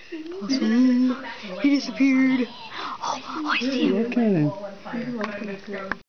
He disappeared. Oh, I see him. Look at him.